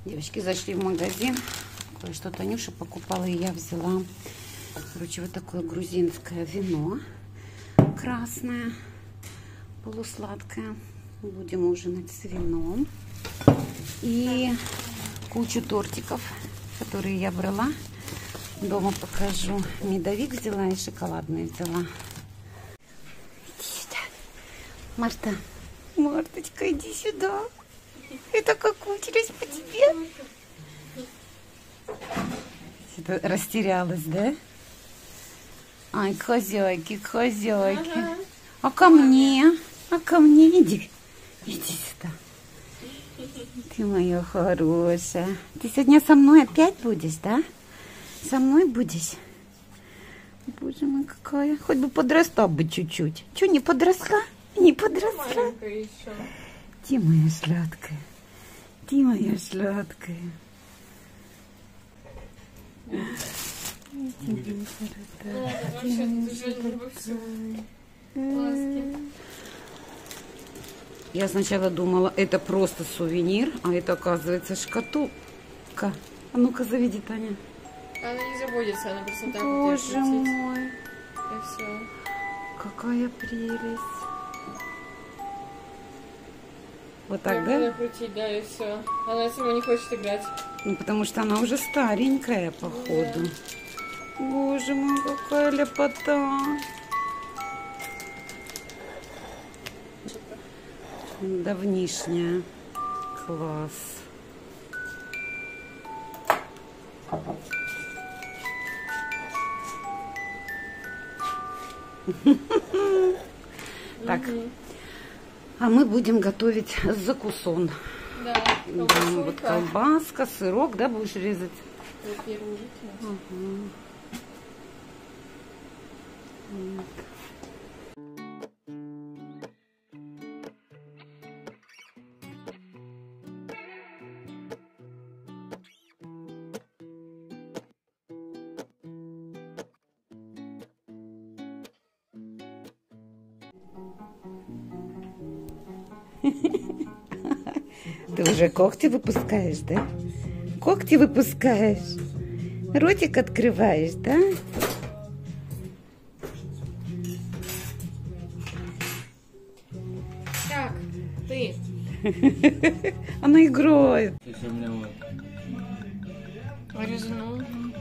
Девочки зашли в магазин. Кое-что Танюша покупала, и я взяла. Короче, вот такое грузинское вино. Красное, полусладкое. Будем ужинать с вином. И кучу тортиков, которые я брала. Дома покажу. Медовик взяла и шоколадные взяла. Иди сюда. Марта. Марточка, иди сюда. Это какучились по тебе. Растерялась, да? Ай, к хозяйке, к хозяйке. Ага. А ко мне? А ко мне иди. Иди сюда. Ты моя хорошая. Ты сегодня со мной опять будешь, да? Со мной будешь? Боже мой, какая. Хоть бы подросла бы чуть-чуть. Че, не подросла? Не подросла? Маленькая еще. Ты моя сладкая. Ты моя сладкая. Я сначала думала, это просто сувенир, а это, оказывается, шкатулка. А ну-ка, заведи, Таня. Она не заботится, она просто так вот. Боже мой. И все. Какая прелесть. Вот так, так, да? надо крутить, да, и все. Она сама не хочет играть. Ну, потому что она уже старенькая, походу. Да. Боже мой, какая лепота. Давнишняя. Класс. Так, а мы будем готовить закусон. Да, вот колбаска, сырок, да, будешь резать? Угу. Вот. Ты уже когти выпускаешь, да? Когти выпускаешь. Ротик открываешь, да? Так, ты. Она играет. Резану.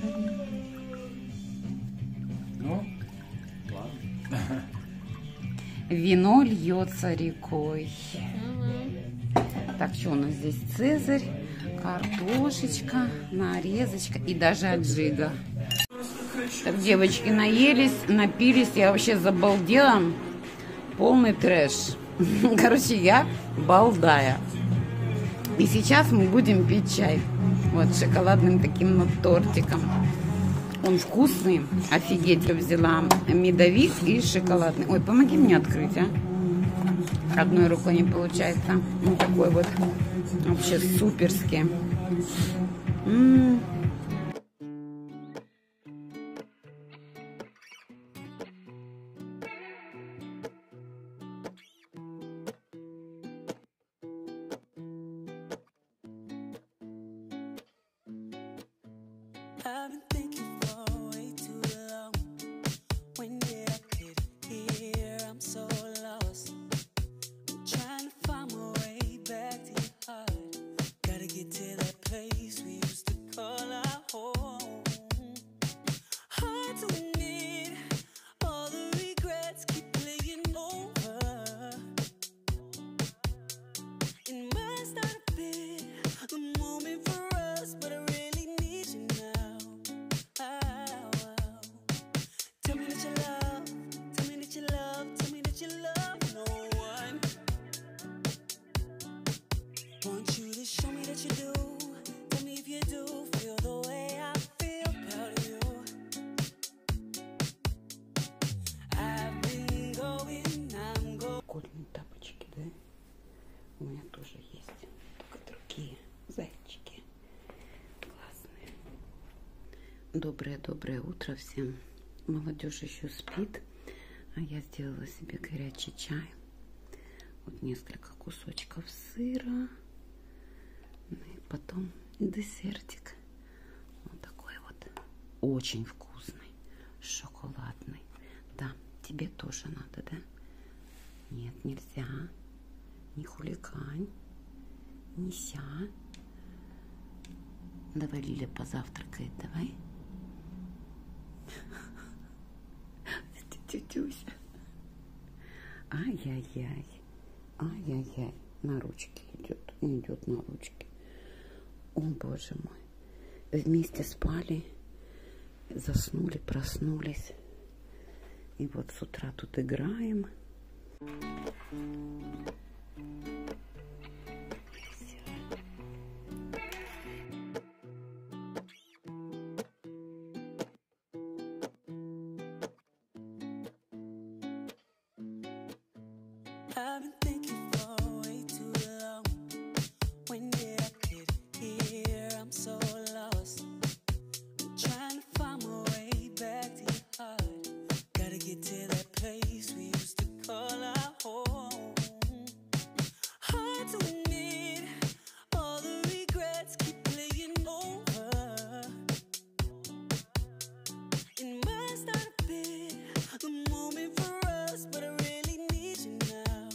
Ну, ладно. Вино льется рекой. Так, что у нас здесь? Цезарь, картошечка, нарезочка и даже аджига. Так, девочки наелись, напились, я вообще забалдела. Полный трэш. Короче, я балдая. И сейчас мы будем пить чай. Вот с шоколадным таким вот тортиком. Он вкусный. Офигеть, я взяла медовик и шоколадный. Ой, помоги мне открыть, а. Одной рукой не получается. Вот такой вот. Вообще суперский. Прикольные тапочки, да? У меня тоже есть. Только другие зайчики. Классные. Доброе утро всем. Молодежь еще спит. А я сделала себе горячий чай. Вот несколько кусочков сыра. Ну и потом Десертик. Вот такой вот. Очень вкусный. Шоколадный. Да, тебе тоже надо, да? Нет, нельзя. Не хулигань. Не ся. Давай, Лиля позавтракает, давай. Тетюся. Ай-яй-яй. Ай-яй-яй. На ручки идет. Идет на ручки. О, боже мой. Вместе спали, заснули, проснулись. И вот с утра тут играем. I've been thinking for way too long. When did I get here? I'm so lost. I'm trying to find my way back to your heart. Gotta get to that place we used to call our home. Hard to admit, all the regrets keep playing over. It might start a bit, the moment for us, but I really need you now.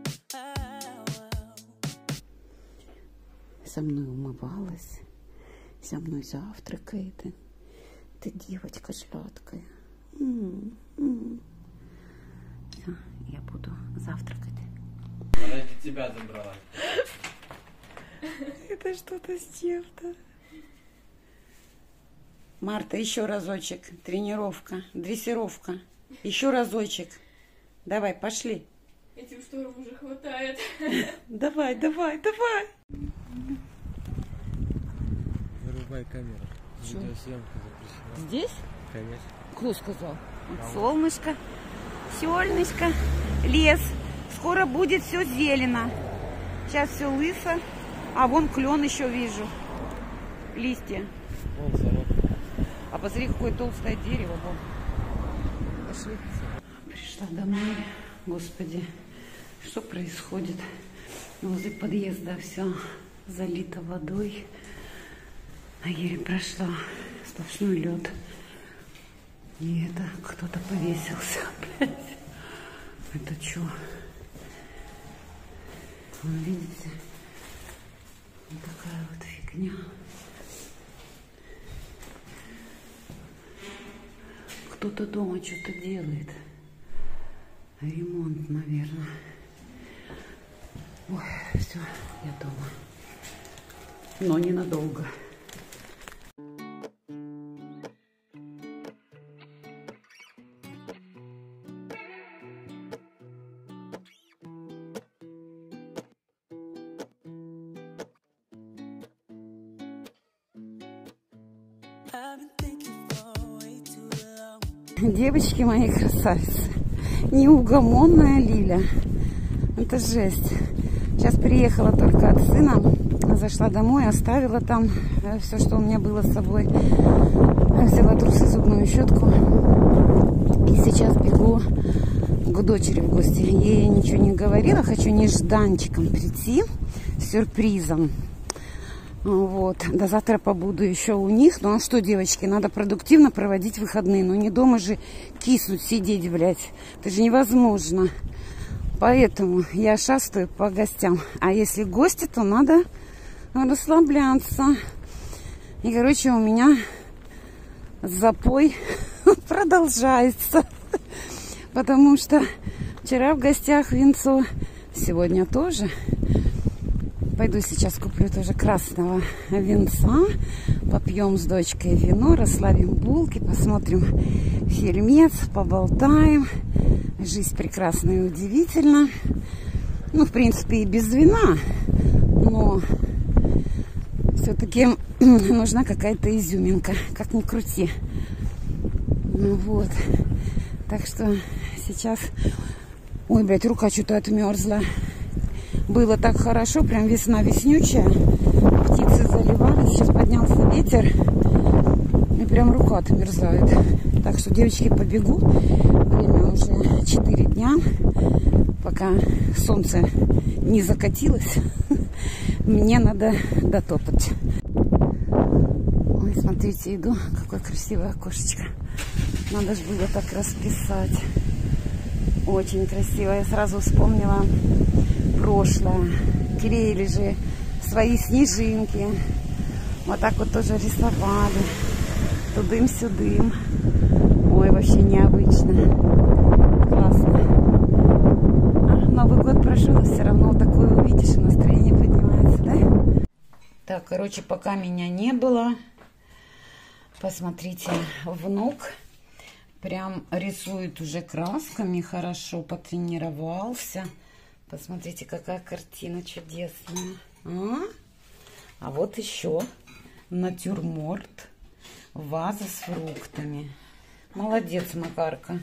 Со мной умывалась, со мной завтракает. Ты девочка сладкая. Все, я буду завтракать. Она для тебя забрала. Это что-то с чем-то. Марта, еще разочек. Тренировка, дрессировка. Еще разочек. Давай, пошли. Этих шторов уже хватает. Давай, давай, давай. Вырубай камеру. Видеосъемка запрещена. Здесь? Конечно. Кто сказал? Солнышко, солнышко, лес. Скоро будет все зелено. Сейчас все лысо. А вон клен еще вижу. Листья. Вон завод. А посмотри, какое толстое дерево. Вон. Пошли. Пришла домой. Господи, что происходит? Возле подъезда все залито водой. А еле прошла. Сплошной лед. И это кто-то повесился опять. Это что? Видите? Вот такая вот фигня. Кто-то дома что-то делает. Ремонт, наверное. Ой, все, я дома. Но ненадолго. I've been thinking for way too long. Девочки мои красавицы. Неугомонная Лиля. Это жесть. Сейчас приехала только от сына. Зашла домой, оставила там все, что у меня было с собой. Взяла трусы, зубную щетку. И сейчас бегу к дочери в гости. Ей ничего не говорила. Хочу нежданчиком прийти с сюрпризом. Вот. До завтра побуду еще у них. Ну а что, девочки, надо продуктивно проводить выходные. Ну не дома же киснуть, сидеть, блядь. Это же невозможно. Поэтому я шастаю по гостям. А если гости, то надо расслабляться. И, короче, у меня запой продолжается. Потому что вчера в гостях винцо, сегодня тоже. Пойду сейчас куплю тоже красного винца. Попьем с дочкой вино, расслабим булки, посмотрим фильмец, поболтаем. Жизнь прекрасна и удивительна. Ну, в принципе, и без вина. Но все-таки нужна какая-то изюминка, как ни крути. Ну вот. Так что сейчас... Ой, блядь, рука что-то отмерзла. Было так хорошо, прям весна веснючая. Птицы заливались, сейчас поднялся ветер. И прям рука отмерзает. Так что, девочки, побегу. Время уже 4 дня. Пока солнце не закатилось. Мне надо дотопать. Смотрите, иду. Какое красивое окошечко. Надо же было так расписать. Очень красиво. Я сразу вспомнила прошлое. Клеили же свои снежинки. Вот так вот тоже рисовали. Тудым-сюдым. Ой, вообще необычно. Классно. Новый год прошел, все равно вот такое увидишь, и настроение поднимается, да? Так, короче, пока меня не было, посмотрите, внук прям рисует уже красками, хорошо потренировался. Посмотрите, какая картина чудесная. А вот еще натюрморт, ваза с фруктами. Молодец, Макарка.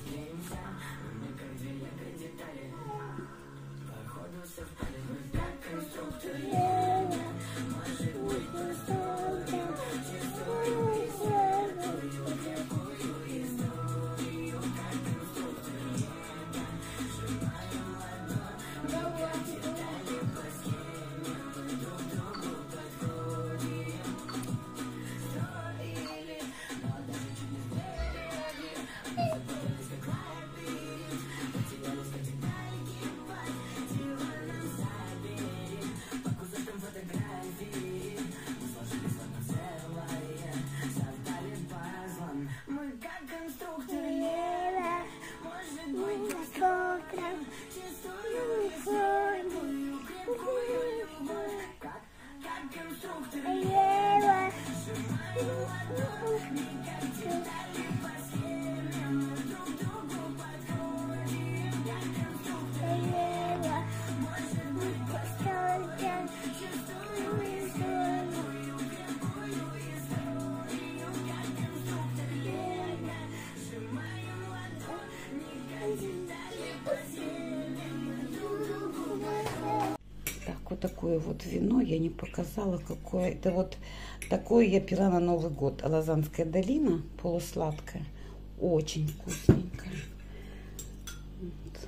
Вот такое вот вино я не показала, какое. Это вот такое я пила на Новый год. Лозанская долина, полусладкая, очень вкусненькая. Вот.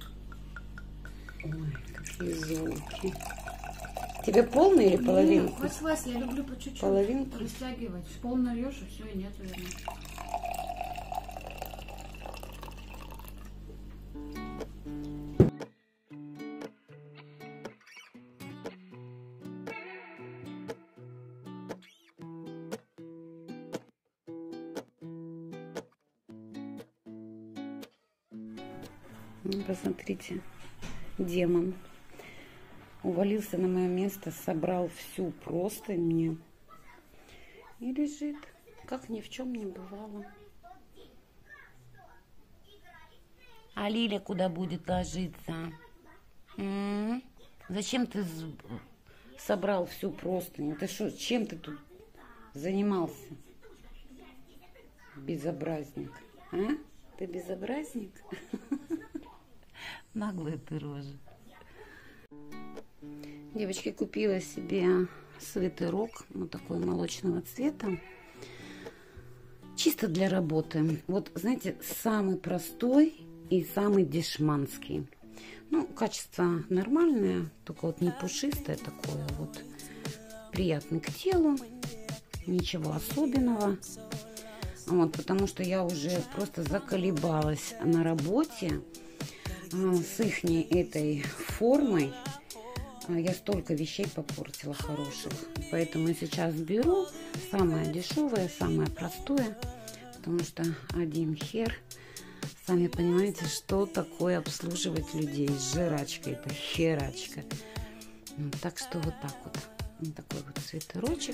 Ой, какие звуки. Тебе полный или половинку? Нет, Вась, я люблю по чуть-чуть половинку растягивать. Полно льешь, и все, и нет, наверное. Ну, посмотрите, демон увалился на мое место, собрал всю простынь мне и лежит, как ни в чем не бывало. А Лиля куда будет ложиться? Зачем ты собрал всю простынь? Ты что, чем ты тут занимался? Безобразник. А? Ты безобразник? Наглая ты рожа. Девочки, купила себе свитерок вот такой молочного цвета. Чисто для работы. Вот, знаете, самый простой и самый дешманский. Ну, качество нормальное, только вот не пушистое такое вот. Приятный к телу. Ничего особенного. Вот, потому что я уже просто заколебалась на работе с ихней этой формой. Я столько вещей попортила хороших. Поэтому я сейчас беру самое дешевое, самое простое. Потому что один хер. Сами понимаете, что такое обслуживать людей. Жрачка это херачка. Так что вот так вот. Вот такой вот свитерочек.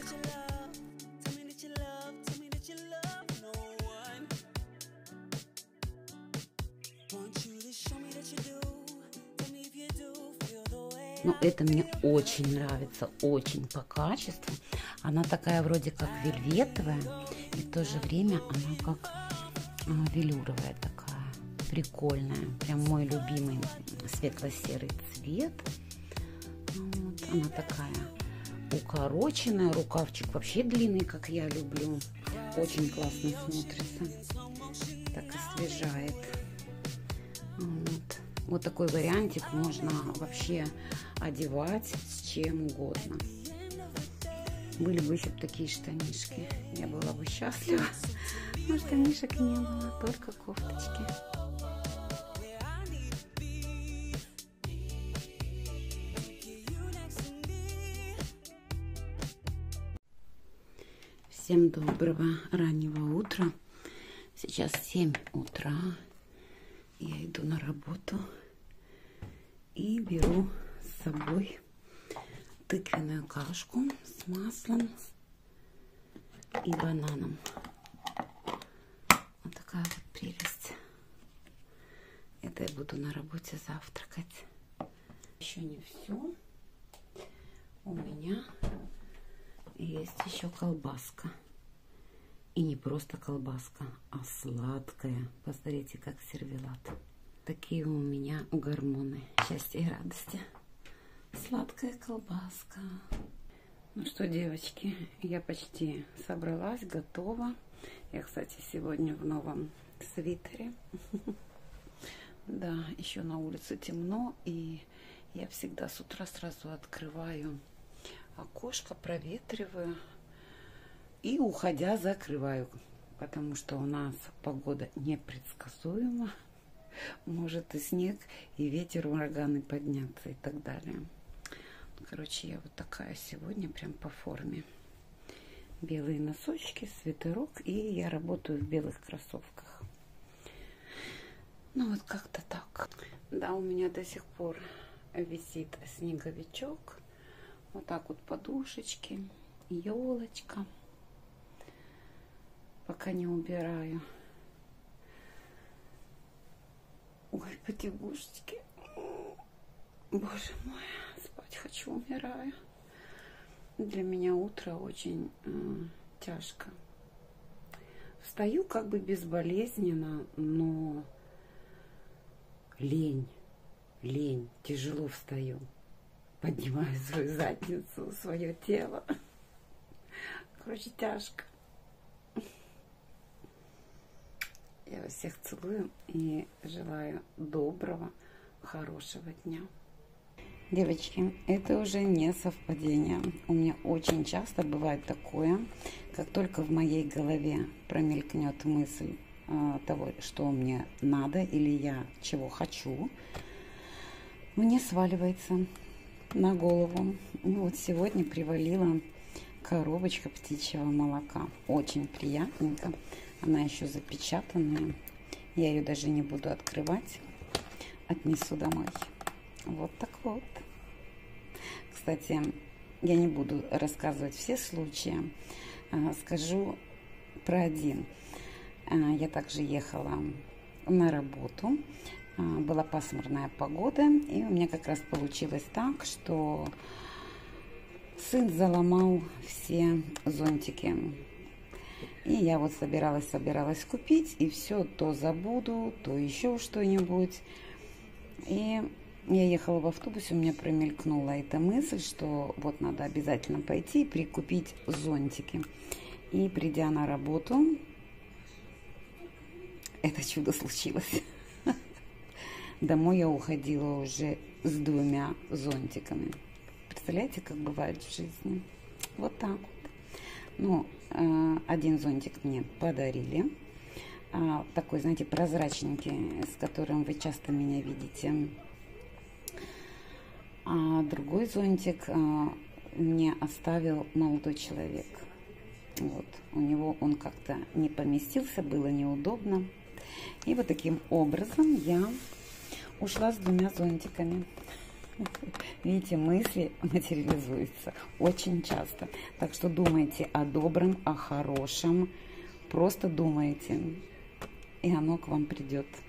Но это мне очень нравится, очень по качеству. Она такая вроде как вельветовая, и в то же время она как велюровая такая, прикольная. Прям мой любимый светло-серый цвет. Вот, она такая укороченная, рукавчик вообще длинный, как я люблю. Очень классно смотрится, так освежает. Вот. Вот такой вариантик можно вообще одевать с чем угодно. Были бы еще такие штанишки, я была бы счастлива. Но штанишек не было, только кофточки. Всем доброго раннего утра. Сейчас 7 утра. Я иду на работу и беру с собой тыквенную кашку с маслом и бананом. Вот такая вот прелесть. Это я буду на работе завтракать. Еще не все. У меня есть еще колбаска. И не просто колбаска, а сладкая. Посмотрите, как сервелат. Такие у меня гормоны счастья и радости. Сладкая колбаска. Ну что, девочки, я почти собралась, готова. Я, кстати, сегодня в новом свитере. Да, еще на улице темно, и я всегда с утра сразу открываю окошко, проветриваю и, уходя, закрываю, потому что у нас погода непредсказуема. Может и снег, и ветер, ураганы подняться и так далее. Короче, я вот такая сегодня, прям по форме. Белые носочки, свитерок, и я работаю в белых кроссовках. Ну вот как-то так. Да, у меня до сих пор висит снеговичок. Вот так вот подушечки, елочка. Пока не убираю. Ой, потягушечки. Боже мой, спать хочу, умираю. Для меня утро очень тяжко. Встаю как бы безболезненно, но лень, тяжело встаю. Поднимаю свою задницу, свое тело. Короче, тяжко. Я вас всех целую и желаю доброго, хорошего дня. Девочки, это уже не совпадение. У меня очень часто бывает такое, как только в моей голове промелькнет мысль того, что мне надо или я чего хочу, мне сваливается на голову. Ну, вот сегодня привалила коробочка птичьего молока. Очень приятненько. Она еще запечатанная. Я ее даже не буду открывать. Отнесу домой. Вот так вот. Кстати, я не буду рассказывать все случаи. Скажу про один. Я также ехала на работу. Была пасмурная погода. И у меня как раз получилось так, что сын заломал все зонтики. И я вот собиралась купить, и все то забуду, то еще что-нибудь. И я ехала в автобусе, у меня промелькнула эта мысль, что вот надо обязательно пойти и прикупить зонтики. И придя на работу, это чудо случилось. Домой я уходила уже с 2 зонтиками. Представляете, как бывает в жизни? Вот так вот. Ну, один зонтик мне подарили. Такой, знаете, прозрачненький, с которым вы часто меня видите. А другой зонтик мне оставил молодой человек. Вот. У него он как-то не поместился, было неудобно. И вот таким образом я ушла с 2 зонтиками. Видите, мысли материализуются очень часто. Так что думайте о добром, о хорошем. Просто думайте, и оно к вам придет.